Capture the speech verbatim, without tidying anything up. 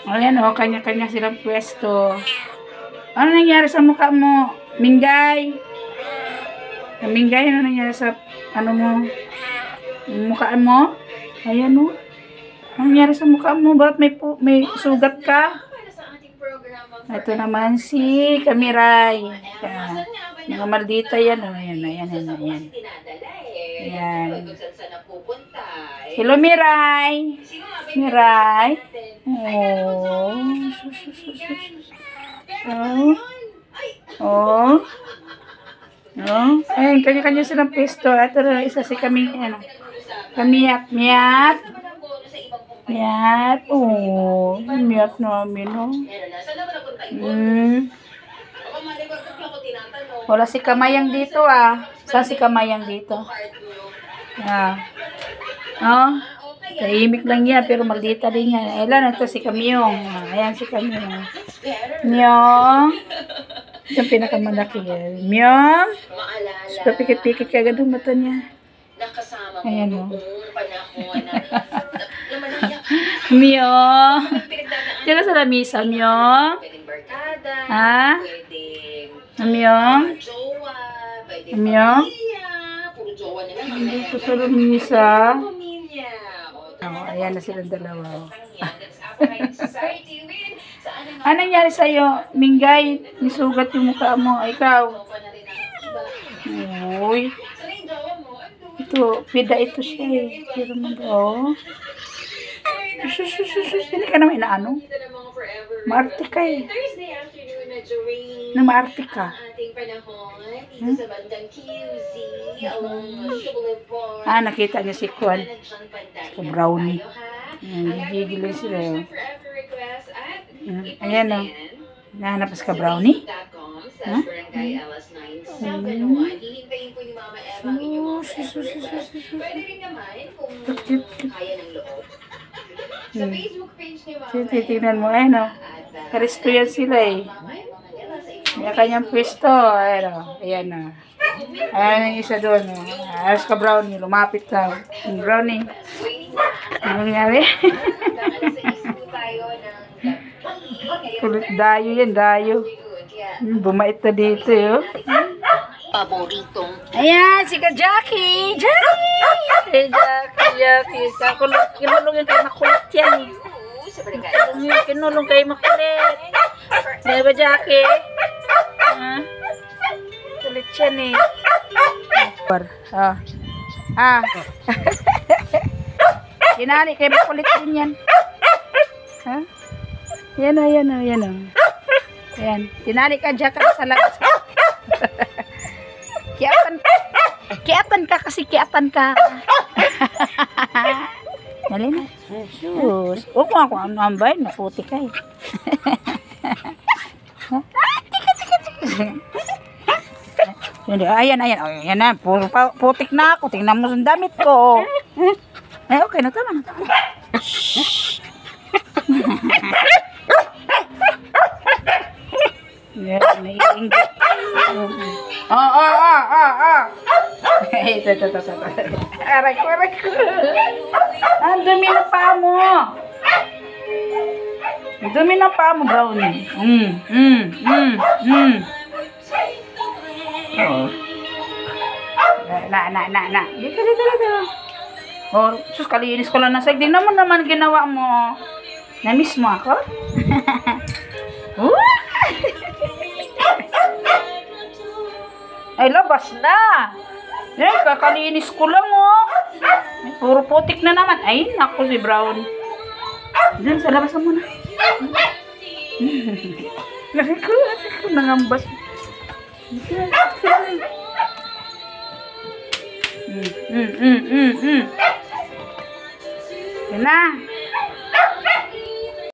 Ayan o, kanya-kanya silang pwesto. Ano nangyari sa mukha mo? Minggay. Minggay, ano nangyari sa ano mo? Mukhaan mo? Ayan o. Ano nangyari sa mukha mo? Ba't may, may sugat ka? Ito naman si Kamiray. Ayan. Mga maldita yan. Oh. Ayan, ayan, ayan, ayan. Ayan. Hello, Miray. Miray. Oh. Oh. Oh. Oh. Ayan, kanya-kanya silang pesto. Ito na isa si Kami. Ayan. Kamiyat, miyat. Miyat. Oh. Miyat namin, oh. Hmm. Wala si Kamayang dito, ah. Saan si Kamayang dito? Ah. Oh. Tahimik lang yan, pero maldita din yan. Ilan ito si Kamyong. Ayan si Kamyong. Myong. Ito ang pinakamalaki yan. Myong. So, pikit-pikit ka agad ang mata niya. Ayan o. Myong. Tira sa lamisa, Myong. Ha? Myong. Myong. Ito sa lamisa. Oh, ayan na silang dalawa. Ano nangyari sa'yo? Minggay, nisugat yung mukha mo. Ikaw. Uy. Ito, pida ito siya eh. Pero mo ba, oh. Sus, sus, sus, sus. Hindi ka naman inaano. Maarte ka eh. Na maarte ka. Hmm? Ah, nakita niya si Kwan. Si Brownie. Gigilin sila yun. Ayan o. Nahanap ka Brownie? Huh? Sus, sus, sus, sus, sus. Titignan mo, ayan o. Karisto yan sila eh. May kanyang pwesto. Ayan o. Ayan o. Ayan ang isa doon. Ayos ka Brownie. Lumapit lang. Brownie. Ano nangyari? Kulit dayo yan. Dayo. Bumait na dito yun. Paboritong. Ayan. Si ka Jackie. Jackie. Si Jackie. Jackie. Kinulong yung kayo makulit yan eh. Kinulong kayo makulit. Di ba Jackie? Ha? Kulit yan eh. Ah. Ah. Sinali kayo makulit din yan. Ha? Yan o, yan o, yan o. Ayan. Tinali ka dyan ka sa labas. Kiatan ka. Kiatan ka kasi kiatan ka. Dali na. Sus. Huwag mo ako ang ambay. Naputi ka eh. Tika, tika, tika. Ayan, ayan. Ayan na. Putik na ako. Tingnan mo sa damit ko. Eh, okay na. Tama na. Tama na. Shhh. Yan, naiinggit. Oh, oh, oh, oh, oh. Ito, ito, ito, ito. Aray ko, aray ko. Ang dumi na paa mo. Ang dumi na paa mo, Brownie. Mm, mm, mm, mm. Oh. Na, na, na, na. Dito, dito, dito. Oh, sus, kalinis ko lang na sa'yo. Di naman naman ginawa mo. Na-miss mo ako? Ay, labas na. Ay, kakalinis ko lang, oh. Ay, puro putik na naman. Ay, naku si Brown. Diyan, sa labas na muna. Laki ko, laki ko, nangambas. Mm, mm, mm, mm, mm. Yan na.